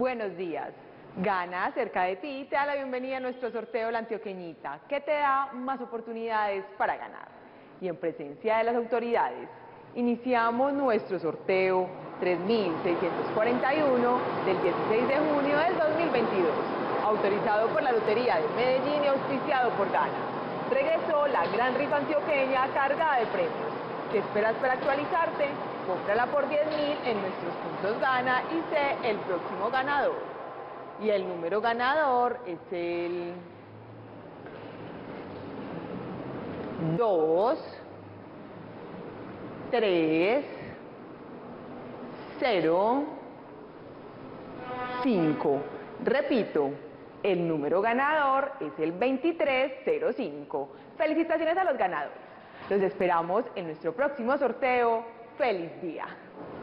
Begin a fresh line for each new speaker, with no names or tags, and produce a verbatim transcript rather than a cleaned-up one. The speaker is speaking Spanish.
Buenos días. Gana cerca de ti te da la bienvenida a nuestro sorteo La Antioqueñita, que te da más oportunidades para ganar. Y en presencia de las autoridades, iniciamos nuestro sorteo tres mil seiscientos cuarenta y uno del dieciséis de junio del dos mil veintidós, autorizado por la Lotería de Medellín y auspiciado por Gana. Regresó la gran rifa antioqueña cargada de premios. ¿Qué esperas para actualizarte? Cómprala por diez mil en nuestros puntos Gana y sé el próximo ganador. Y el número ganador es el dos, tres, cero, cinco. Repito, el número ganador es el veintitrés cero cinco. Felicitaciones a los ganadores. Los esperamos en nuestro próximo sorteo. ¡Feliz día!